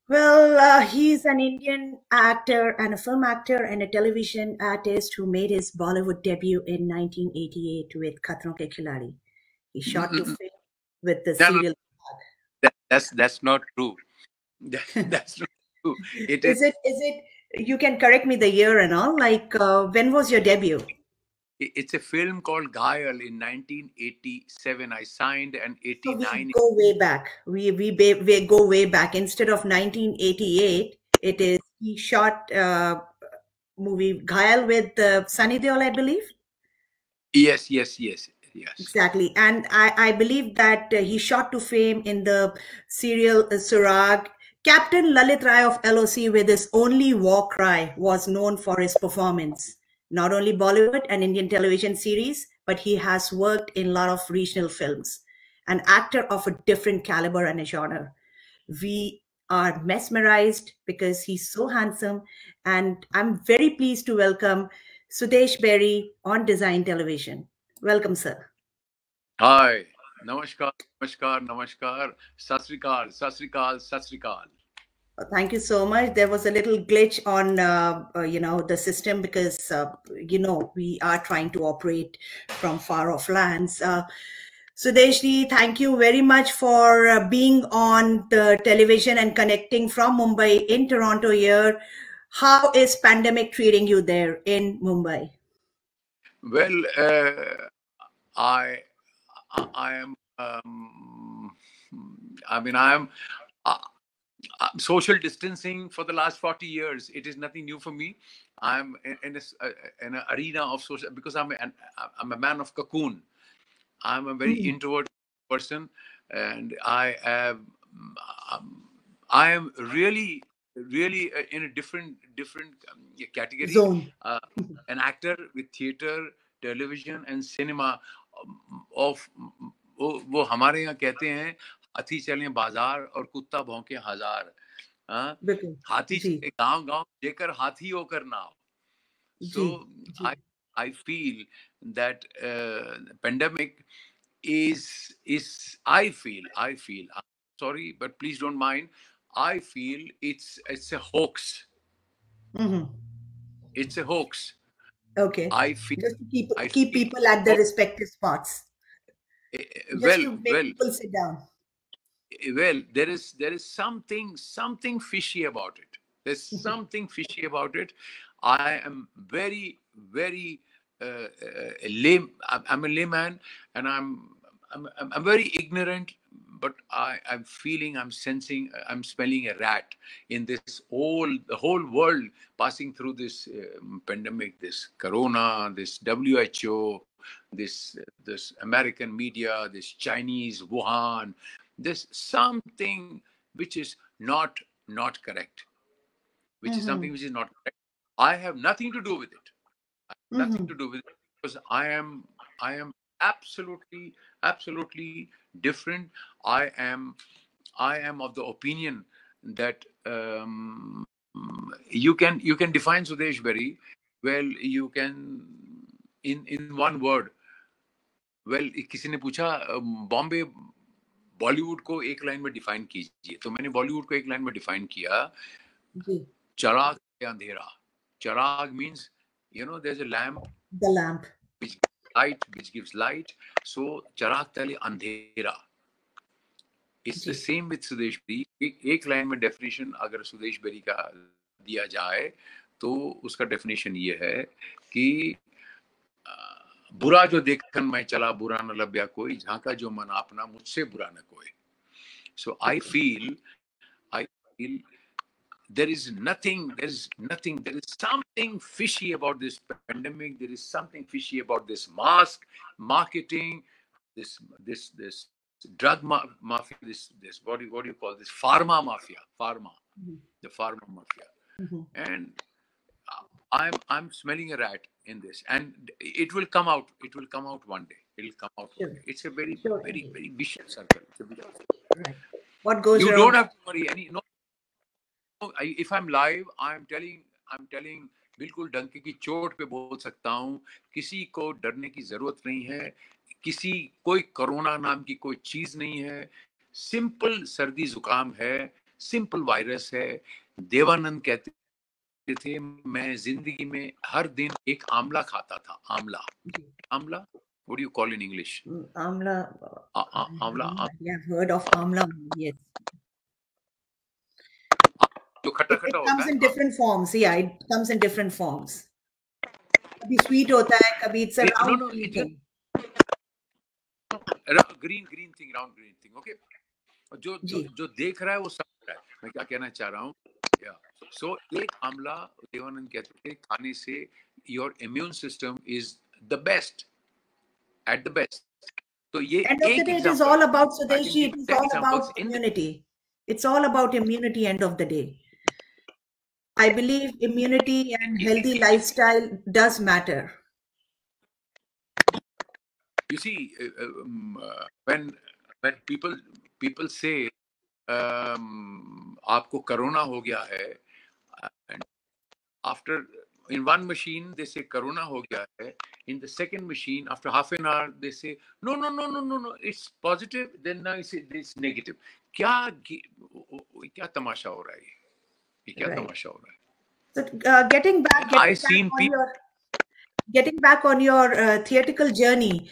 Well, he's an Indian actor and a film actor and a television artist who made his Bollywood debut in 1988 with Khatron Ke Khiladi. He shot to Mm, film with the no, no, serial. that's not true. That's not true. It is. Is it, you can correct me the year and all, like, when was your debut? It's a film called Ghayal in 1987. I signed an So we 89. go way back. We go way back. Instead of 1988, it is he shot movie Ghayal with Sunny Deol, I believe. Yes, yes, yes, yes. Exactly. And I believe that he shot to fame in the serial Surag. Captain Lalit Rai of LOC, with his only war cry, was known for his performance. Not only Bollywood and Indian television series, but he has worked in a lot of regional films. An actor of a different caliber and a genre. We are mesmerized because he's so handsome. And I'm very pleased to welcome Sudesh Berry on Design Television. Welcome, sir. Hi. Namaskar, namaskar, namaskar. Sat Sri Akal, Sat Sri Akal, Sat Sri Akal. Thank you so much. There was a little glitch on, the system because, we are trying to operate from far off lands. Sudeshji, thank you very much for being on the television and connecting from Mumbai in Toronto here. How is pandemic treating you there in Mumbai? Well, I, I am. I mean, I am. Uh, Social distancing for the last 40 years. It is nothing new for me. I'm in an arena of social because I'm a man of cocoon. I'm a very Mm. introvert person, and I am really in a different category. Zone. Uh, an actor with theater, television, and cinema. Of वो हमारे यहाँ कहते हैं हाथी चले बाजार और कुत्ता भौंके हजार. हाँ, बिल्कुल हाथी जी चले गांव गांव जेकर हाथी होकर नाव. जी So जी I feel that pandemic is I feel I'm sorry, but please don't mind. I feel it's a hoax. hmm It's a hoax. Okay. I feel Just to I keep feel people at their oh, respective spots. Just well to make well people sit down. there is something fishy about it. There's something fishy about it. I am very lame. I'm a layman, and I'm very ignorant. But I'm feeling, I'm sensing, I'm smelling a rat in the whole world passing through this pandemic, this corona, this WHO, this American media, this Chinese Wuhan. There's something which is not correct, which is Mm-hmm. something which is not correct. I have nothing to do with it. I have nothing Mm-hmm. to do with it because I am absolutely different. I am of the opinion that you can define Sudesh Berry. Well, you can in one word. Well किसी ने पूछा बॉम्बे बॉलीवुड को एक लाइन में define कीजिए, तो मैंने बॉलीवुड को एक लाइन में डिफाइन किया. जी चराग से अंधेरा. Charag means, there's a lamp The lamp. which gives light. So charag tale andhera. It's the जी same with Sudesh Berry. एक लाइन में डेफिनेशन अगर सुदेश बेरी का दिया जाए तो उसका डेफिनेशन ये है कि बुरा जो देखन मैं चला बुरा न लभ्या कोई झांका जो मन अपना मुझसे बुरा न कोई. So I feel there is something fishy about this pandemic. There is something fishy about this mask marketing, this drug mafia, this what do you call this pharma mafia, Mhm. the pharma mafia. Mhm. And I'm smelling a rat in this, and it will come out. It will come out one day. It'll come out one Sure. day. It's a very Sure, very indeed. very vicious circle. It's a vicious circle. Right. What goes You don't around? have to worry any. No, if I'm live, I'm telling बिल्कुल डंके की चोट पे बोल सकता हूँ. किसी को डरने की जरूरत नहीं है. किसी कोई कोरोना नाम की कोई चीज नहीं है. सिंपल सर्दी जुकाम है. सिंपल वायरस है। देवानंद कहते थे मैं जिंदगी में हर दिन एक आंवला खाता था। आंवला, आंवला, what do you call in English? Amla. आंवला, I've heard of amla. Yes. जो खट्टा It खट्टा होता comes है। in different forms. Yeah, it comes in different forms. कभी sweet होता है, कभी it's a no round no, green it thing. Green green thing, round green thing, okay. जो जो जी. जो देख रहा है वो समझ रहा है मैं क्या कहना चाह रहा हूँ। सो एक आंवला, देवानंद कहते थे खाने से your immune system is the best, at the best. तो ये End of the एक day, it is example all है। about I can Sudeshji. Give It is 10 all examples about in immunity. It's all about immunity. End of the day, I believe immunity and healthy lifestyle does matter. you see when people say आपको corona हो गया है, and after in one machine they say corona ho gaya hai, in the second machine after half an hour they say no no no no no no it's positive, then now it's negative. क्या तमाशा हो रहा है ये क्या Right. तमाशा हो रहा है? So, I seen people, getting back on your theatrical journey,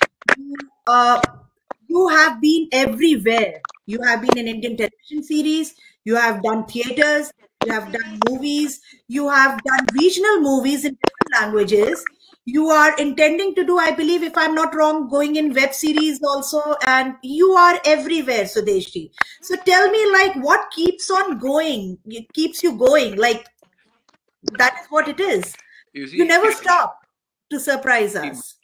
you have been everywhere. You have been in Indian television series, you have done theaters, you have done movies, you have done regional movies in different languages. You are intending to do, I believe, if I'm not wrong, going in web series also, and you are everywhere, Sudeshji. So tell me, like, what keeps on going? It keeps you going, like that is what it is. you You see, never stop to surprise us.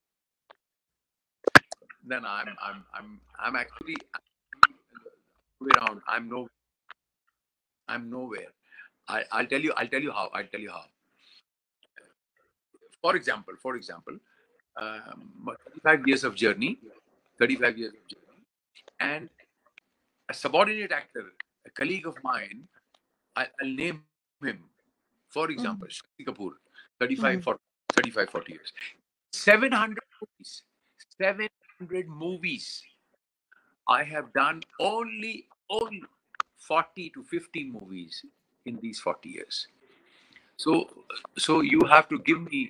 then I'm actually around. I'm nowhere. I'll tell you how. For example, 35 years of journey, 35 years of journey, and a subordinate actor, a colleague of mine, I'll name him. For example, Shakti Kapoor, 35, 40, 35, 40 years. 700 movies. 700 movies. I have done only 40 to 50 movies in these 40 years. So you have to give me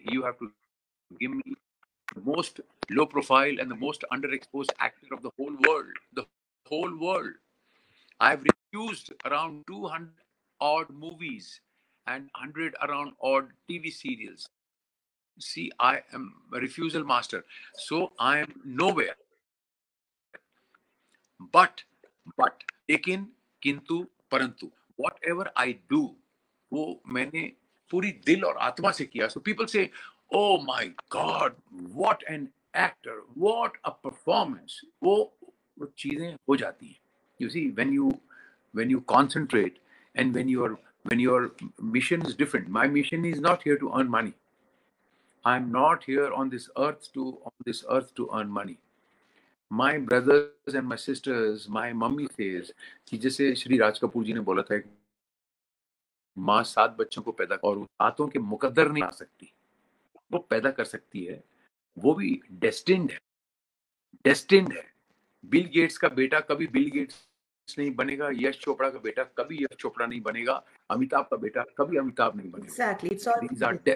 the most low profile and the most underexposed actor of the whole world. The whole world. I've refused around 200 odd movies and 100 around odd TV serials. See, I am a refusal master. So I am nowhere. But, लेकिन, किंतु, परंतु, whatever I do, वो मैंने पूरी दिल और आत्मा से किया. So people say, oh my God, what an actor, what a performance. वो चीजें हो जाती हैं. You see, when you concentrate and when your mission is different. My mission is not here to earn money. I'm not here on this earth to earn money. My brothers and my sisters, my mummy says कि जैसे श्री राज कपूर जी ने बोला था, माँ 7 बच्चों को पैदा और हाथों के मुकद्दर नहीं आ सकती, वो पैदा कर सकती है, वो भी डेस्टिन्ड है. बिल गेट्स का बेटा कभी बिल गेट्स नहीं बनेगा, यश चोपड़ा का बेटा कभी यश चोपड़ा नहीं बनेगा, अमिताभ का बेटा कभी अमिताभ नहीं बनेगा. Exactly, it's all. These are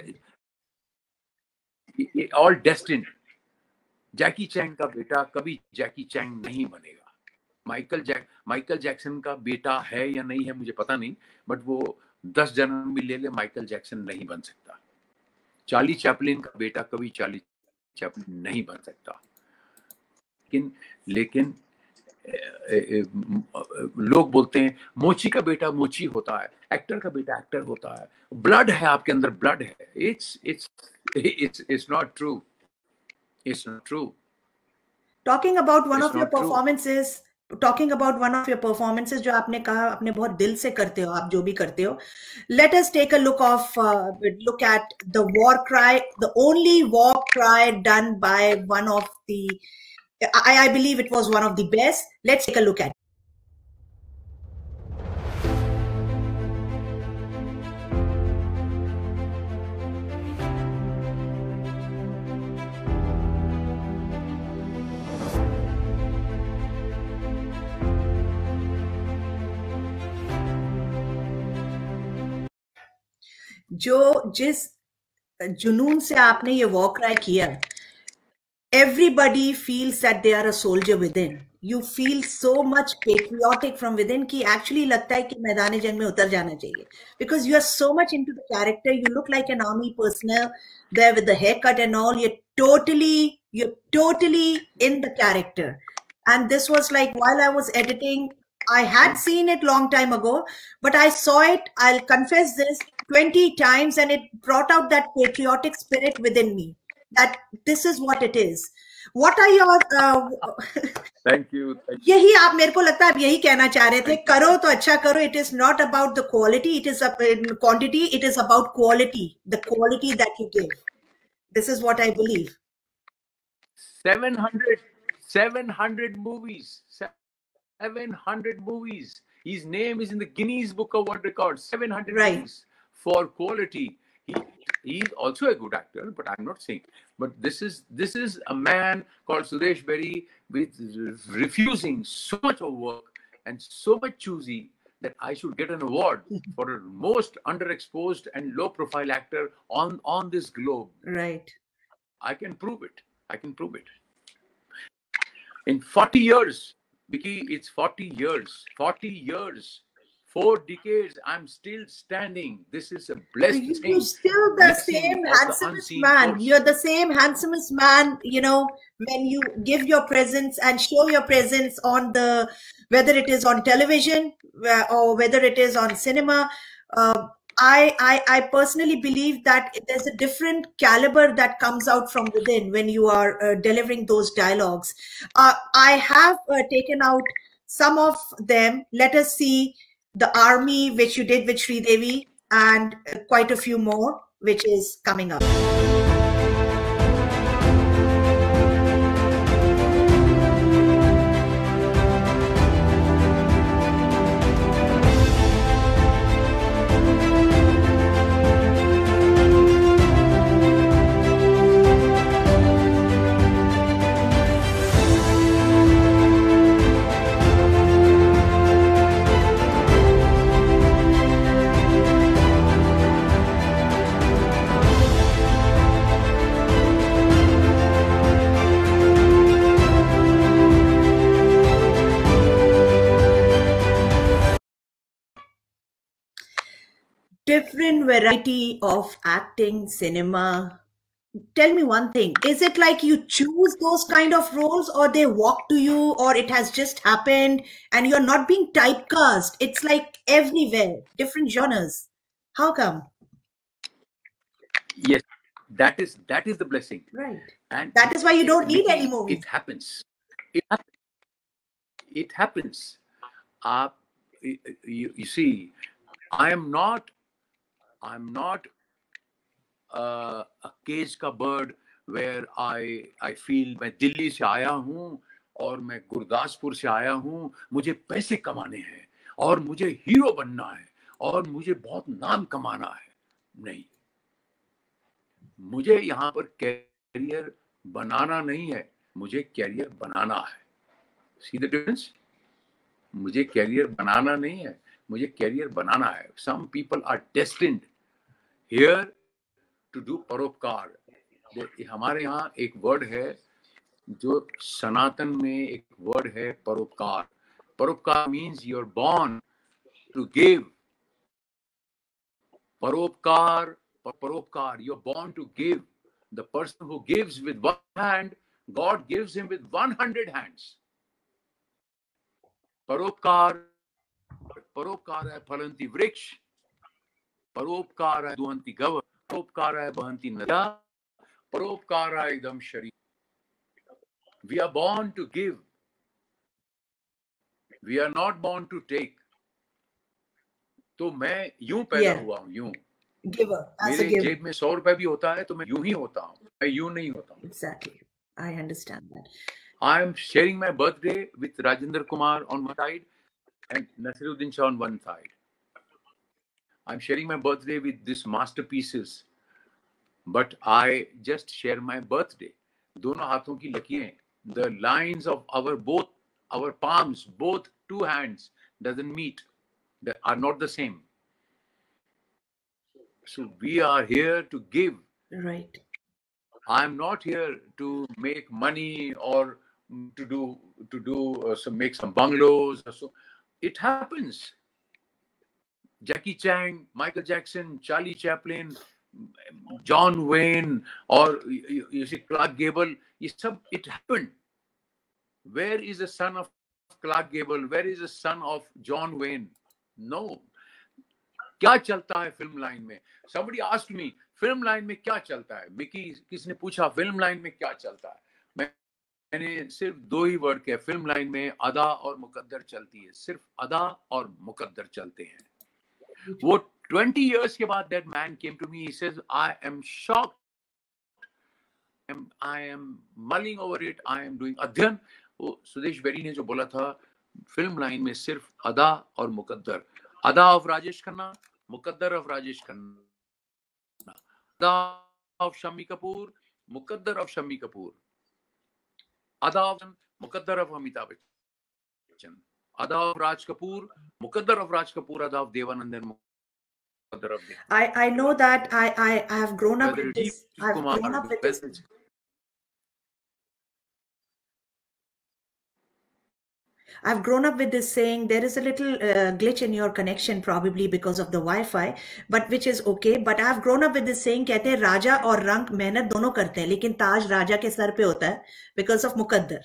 all destined. Jackie Chan का बेटा कभी जैकी चैंग नहीं बनेगा. माइकल जैक्सन का बेटा है या नहीं है मुझे पता नहीं, बट वो 10 जन्म भी ले ले, माइकल जैक्सन नहीं बन सकता. चार्ली चैपलिन का बेटा कभी चार्ली चैपलिन नहीं बन सकता. लेकिन लोग बोलते हैं मोची का बेटा मोची होता है, एक्टर का बेटा एक्टर होता है, ब्लड है आपके अंदर, ब्लड है. It's not true. It's not true. Talking about one It's of your not true. performances, जो आपने कहा अपने बहुत दिल से करते हो, आप जो भी करते हो. Let us take a look at the war cry, the only war cry done by one of the, I believe it was one of the best. Let's take a look at it. जो जिस जुनून से आपने ये walk राय किया, everybody feels that they are a soldier within. You feel so much patriotic from within कि actually लगता है कि मैदान जंग में उतर जाना चाहिए, because you are so much into the character. You look like an army personnel there with the haircut and all. You're totally in the character. And this was like, while I was editing, I had seen it long time ago, but I saw it, I'll confess this, 20 times, and it brought out that patriotic spirit within me, that this is what it is. What are your Thank you. यही आप, मेरे को लगता है आप यही कहना चाह रहे थे, करो तो अच्छा करो. It is not about the quality, it is quantity, it is about quality, the quality that you give. This is what I believe. 700 movies. 700 movies. His name is in the Guinness Book of World Records. 700 Right. movies for quality. He's also a good actor, but I'm not saying. But this is a man called Sudesh Berry with refusing so much of work and so much choosy that I should get an award for the most underexposed and low-profile actor on this globe. Right. I can prove it. I can prove it. In 40 years, Micky, it's 40 years. 40 years. 4 decades, I'm still standing. This is a blessed thing. You're still the same handsomest man. You're the same handsomest man, when you give your presence and show your presence on the, whether it is on television or whether it is on cinema. I personally believe that there's a different caliber that comes out from within when you are delivering those dialogues. I have taken out some of them. Let us see the army, which you did with Sri Devi, and quite a few more, which is coming up. Different variety of acting, cinema. Tell me one thing. Is it like you choose those kind of roles, or they walk to you, or it has just happened and you're not being typecast? It's like everywhere, different genres. How come? Yes, that is the blessing. Right. And that is why you don't need any movies. It happens. It happens. You see, I'm not a cage ka bird where I feel मैं दिल्ली से आया हूँ और मैं गुरदासपुर से आया हूँ, मुझे पैसे कमाने हैं और मुझे हीरो बनना है और मुझे बहुत नाम कमाना है. नहीं, मुझे यहाँ पर कैरियर बनाना नहीं है, मुझे कैरियर बनाना है. See the difference? मुझे कैरियर बनाना नहीं है, मुझे कैरियर बनाना है. Some people are destined here to do परोपकार. हमारे यहाँ एक वर्ड है जो सनातन में एक वर्ड है, परोपकार. परोपकार means you're born to give. परोपकार, you're born to give. The person who gives with one hand, God gives him with 100 hands. परोपकार है फलंती वृक्ष, परोपकार है दुहंती गव, परोपकार है बहंती नदा, परोपकार है इदम शरीर. We are born to give. We are not born to take. तो मैं यूं पैदा हुआ हूं, यूं. मेरे जेब में 100 रुपए भी होता है तो मैं यूं ही होता हूं, मैं यूं नहीं होता हूं. Exactly. I understand that. I am sharing my birthday with Rajendra Kumar on one side and Nasiruddin Shah on one side. I'm sharing my birthday with these masterpieces, but I just share my birthday. दोनों हाथों की लकीरें, the lines of our palms, both two hands doesn't meet, they are not the same. So we are here to give. Right. I'm not here to make money or to make some bungalows or so. It happens. Jackie Chan, Michael Jackson, Charlie Chaplin, John Wayne, or you see Clark Gable. It happened. Where is the son of Clark Gable? Where is the son of John Wayne? No. क्या चलता है फिल्म line में? Somebody asked me, फिल्म line में क्या चलता है? मिकी किसने पूछा फिल्म लाइन में क्या चलता है? मैंने सिर्फ दो ही वर्ड किया, फिल्म लाइन में अदा और मुकद्दर चलती है, सिर्फ अदा और मुकद्दर चलते हैं. वो 20 years के बाद that man came to me, he says, I am shocked, I am mulling over it, I am doing अध्ययन. वो सुदेश बेरी ने जो बोला था, फिल्म लाइन में सिर्फ अदा और मुकद्दर, अदा ऑफ राजेश खन्ना, मुकद्दर ऑफ राजेश खन्ना, अदा ऑफ शम्मी कपूर, मुकद्दर ऑफ शम्मी कपूर, अदा ऑफ मुकद्दर ऑफ अमिताभ बच्चन, अदा ऑफ राज कपूर, मुकद्दर ऑफ राज कपूर, अदा ऑफ देवानंदन. I know that I have grown up with this. I've grown up with this. I've grown up with this saying. There is a little glitch in your connection, probably because of the Wi-Fi, but which is okay. But I've grown up with this saying. कहते हैं राजा और रंक मेहनत दोनों करते हैं, लेकिन ताज राजा के सर पे होता है because of मुकद्दर.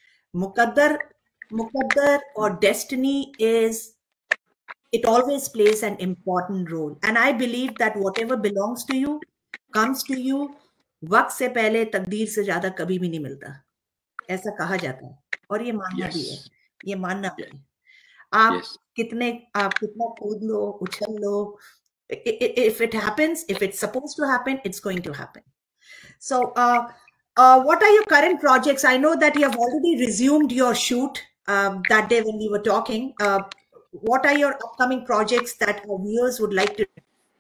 मुकद्दर और destiny is. It always plays an important role, and I believe that whatever belongs to you comes to you. वक्त से पहले तकदीर से ज्यादा कभी भी नहीं मिलता, ऐसा कहा जाता है, और ये मानना भी है, ये मानना भी है. आप कितना कूद लो, उछल लो, if it happens, if it's supposed to happen, it's going to happen. So what are your current projects? I know that you have already resumed your shoot that day when we were talking. What are your upcoming projects that our viewers would like to?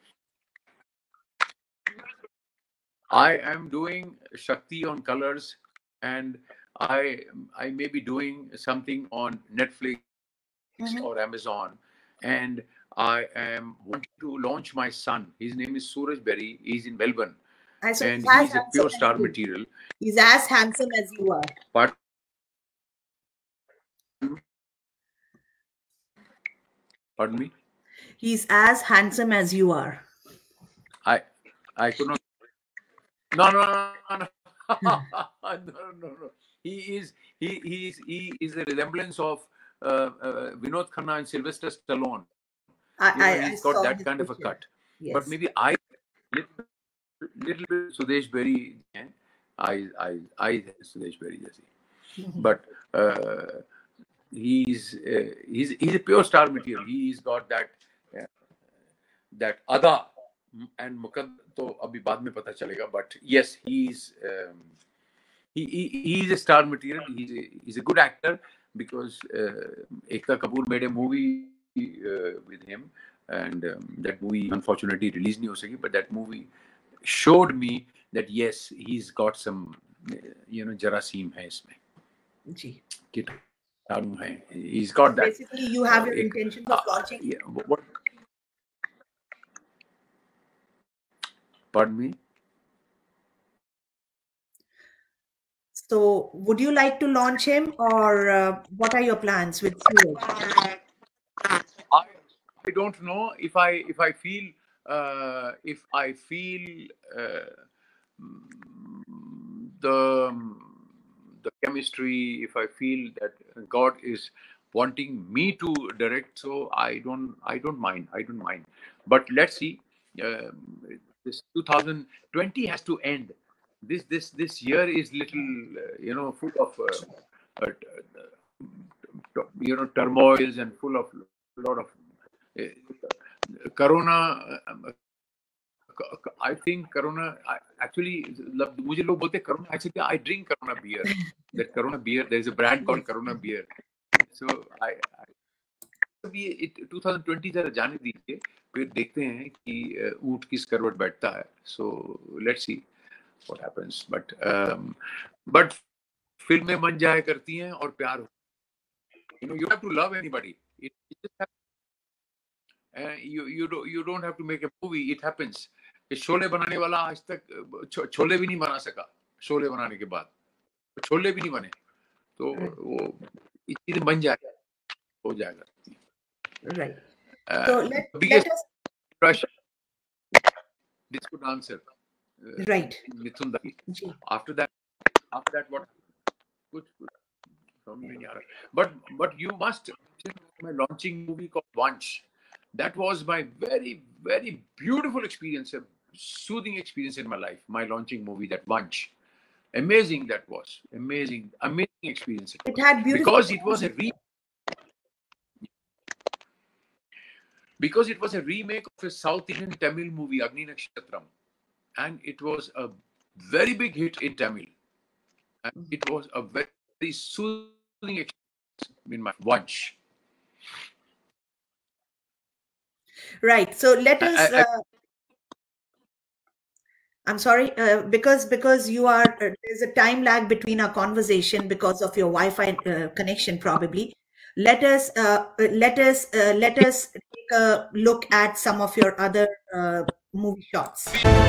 I am doing Shakti on Colors, and I may be doing something on Netflix or Amazon, and I am wanting to launch my son. His name is Sudesh Berry. He's in Melbourne, and he's a pure star material. He's as handsome as you are. Pardon me? He's as handsome as you are. I could not. No. No. He is a resemblance of Vinod Khanna and Sylvester Stallone. He's got that kind of a cut. Yes. But maybe little bit Sudesh Berry. I Sudesh Berry jaisi. But he's a pure star material. He's got that ada and mukaddar तो अभी बाद में पता चलेगा. But yes, he's a star material. He's a good actor, because Ekta Kapoor made a movie with him, and that movie unfortunately released नहीं हो सकी. But that movie showed me that yes, he's got some जरासीम है इसमें. जी. He's got that. Basically, you have your intentions of launching. Yeah. What? Pardon me? So, would you like to launch him, or what are your plans with Suraj? I don't know. If I feel the chemistry, if I feel that God is wanting me to direct, so I don't mind. But let's see. This 2020 has to end. This year is little full of turmoils and full of lot of corona. I think corona actually मुझे लोग बोलते corona. Actually, I drink corona beer. That corona beer, there is a brand called corona beer. So I 2020 जरा जाने दीजिए, फिर देखते हैं कि ऊंट किस करवट बैठता है. So let's see what happens. But फिल्में बन जाया करती हैं और प्यार. You have to love anybody. You don't have to make a movie. It happens. Sholay बनाने वाला आज तक छोले भी नहीं बना सका. शोले बनाने के बाद छोले भी नहीं बने. तो वो चीज बन जाएगा, हो जाएगा. Right. So let Biggest us. crush, disco dancer. Right. Mithun Dai. After that, what? Good. But you must my launching movie called Vanch. That was my very, very beautiful experience, a soothing experience in my life. My launching movie, that Vanch. Amazing that was. Amazing experience. It had beautiful. Because it was a remake of a South Indian Tamil movie, Agni Nakshatram. And it was a very big hit in Tamil. And it was a very, very soothing experience in my Vanch. Right. So let us. I'm sorry, because you are there's a time lag between our conversation because of your Wi-Fi connection, probably. Let us take a look at some of your other movie shots.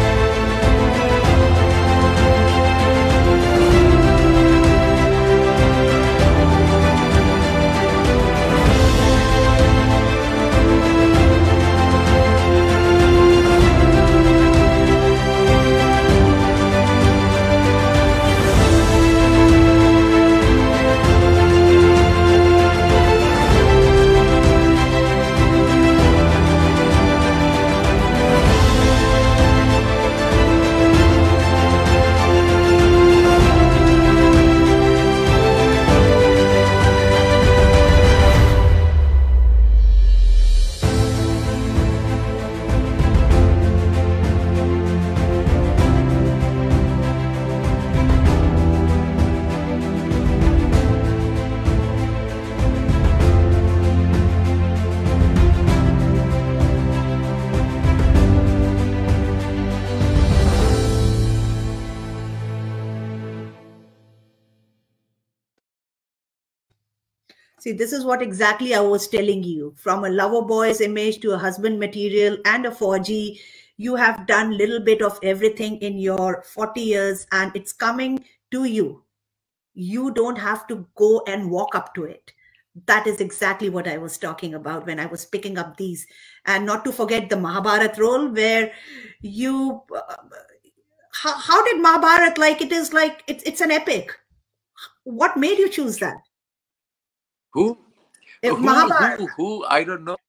See, this is what exactly I was telling you. From a lover boy's image to a husband material and a 4G, you have done little bit of everything in your 40 years and it's coming to you. You don't have to go and walk up to it. That is exactly what I was talking about when I was picking up these. And not to forget the Mahabharat role where you... how did Mahabharat, like it's an epic. What made you choose that? Who? Mahabharat. Who? I don't know.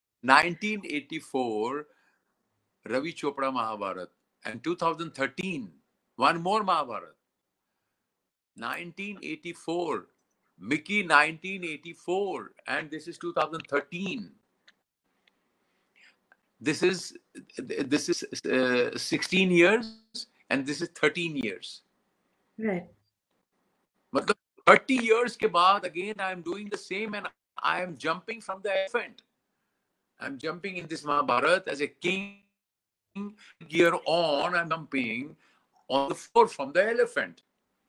1984, Ravi Chopra Mahabharat. And 2013, one more Mahabharat. 1984, Micky 1984. And this is 2013. This is 16 years and this is 13 years. Right. But 30 years ke baad, again, I am doing the same and I am jumping from the elephant. I'm jumping in this Mahabharat as a king. Gear on, I'm jumping on the floor from the elephant.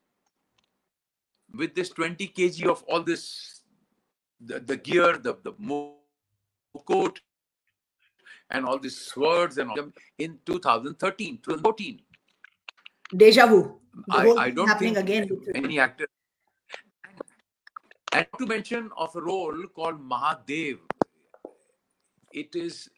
With this 20 kg of all this, the gear, the mukut, and all these swords and all them in 2013, 2014. Deja vu. I don't happening think again. Any actor. And to mention of a role called Mahadev. It is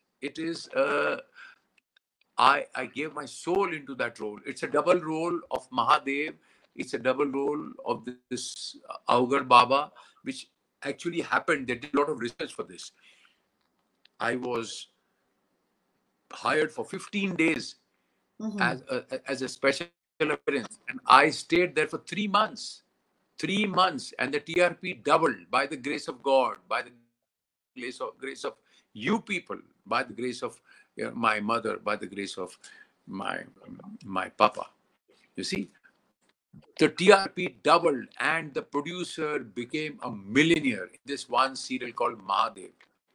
I gave my soul into that role. It's a double role of Mahadev. It's a double role of this Augar Baba, which actually happened. They did a lot of research for this. I was hired for 15 days as a special appearance. And I stayed there for 3 months. 3 months. And the TRP doubled by the grace of God, by the grace of you people, by the grace of my mother, by the grace of my papa. You see, the TRP doubled and the producer became a millionaire in this one serial called Mahadev.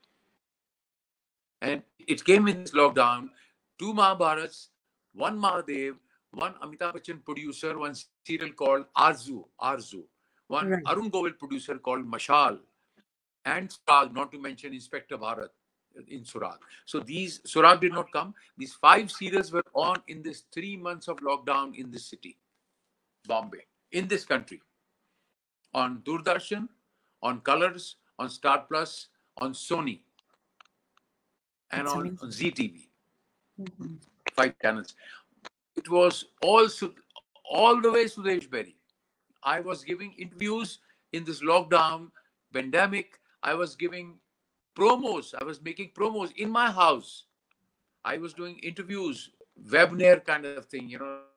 And it came in this lockdown, 2 Mahabharats, 1 Mahadev, 1 Amitabh Bachchan producer, 1 serial called Arzu, 1 Arun Govil producer called Mashal, and not to mention Inspector Bharat, in Surat. So these Surat did not come. These 5 serials were on in this 3 months of lockdown in this city, Bombay, in this country, on Doordarshan, on Colors, on Star Plus, on Sony, and That's on amazing. ZTV. Mm-hmm. 5 channels. It was all the way Sudesh Berry. I was giving interviews in this lockdown pandemic. I was giving promos. I was making promos in my house. I was doing interviews, webinar kind of thing, you know, like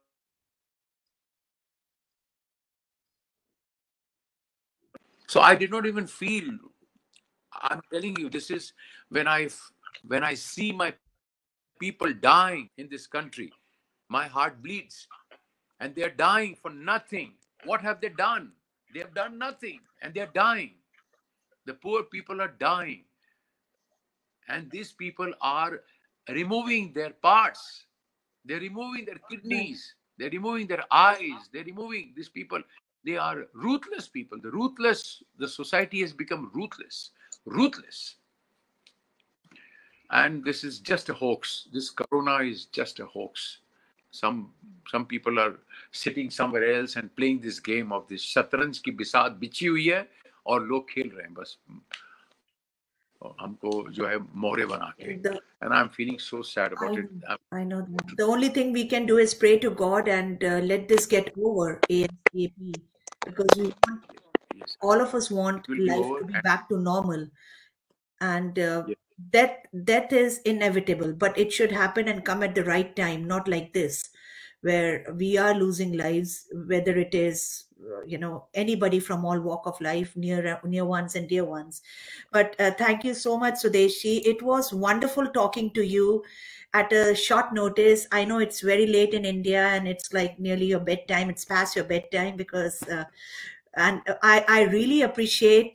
so I did not even feel. I'm telling you, this is when I see my people dying in this country, my heart bleeds, and they're dying for nothing. What have they done? They have done nothing, and they're dying. The poor people are dying, and these people are removing their parts. They're removing their Right. kidneys. They're removing their eyes. They're removing these people. They are ruthless people. The ruthless, the society has become ruthless. Ruthless. And this is just a hoax. This corona is just a hoax. Some some people are sitting somewhere else and playing this game of this शतरंज की बिसात बिछी हुई है और लोग खेल रहे हैं बस हमको जो है मोहरे बना के. The And I'm feeling so sad I about it. know, I know that. The only thing we can do is pray to God and let this get over ASAP, because we want, Yes, all of us it want will be life over. to be And back to normal, and yes, death is inevitable, but it should happen and come at the right time, not like this, where we are losing lives, whether it is anybody from all walk of life, near ones and dear ones. But thank you so much, Sudeshi. It was wonderful talking to you at a short notice. I know it's very late in India and it's like nearly your bedtime. It's past your bedtime because and I really appreciate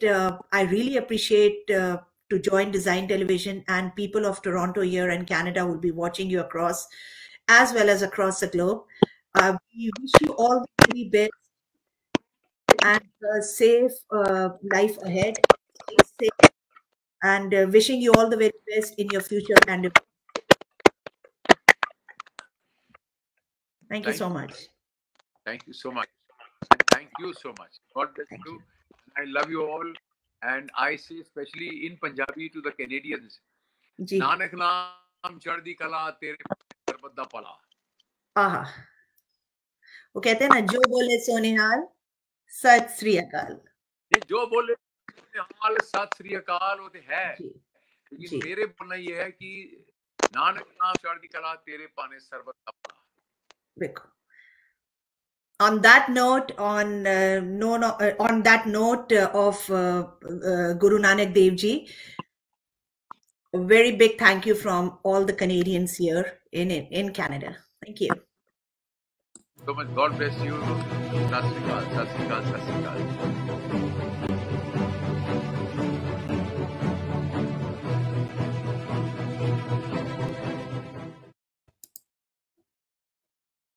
to join Design Television, and people of Toronto here and Canada will be watching you across as well as across the globe. We wish you all the very best and safe life ahead. Stay safe, and wishing you all the very best in your future. And thank you thank so you. much. Thank you so much. And thank you so much. God bless Thank you. you. I love you all. And I say, especially in Punjabi to the Canadians, जी. नानक नाम चढ़दी कला तेरे सरबत दा पला. आहा, वो कहते हैं ना, जो बोले सोनिहाल, सत श्री अकाल. ये जो बोले हाल सत श्री अकाल वो तो है, जी, लेकिन जी. मेरे बोलना ये है कि नानक नाम चढ़दी कला तेरे पाने सरबत दा पला. देखो. On that note, on that note of Guru Nanak Dev Ji, a very big thank you from all the Canadians here in Canada. Thank you. So much. God bless you. Sat Sri Akal, Sat Sri Akal, Sat Sri Akal.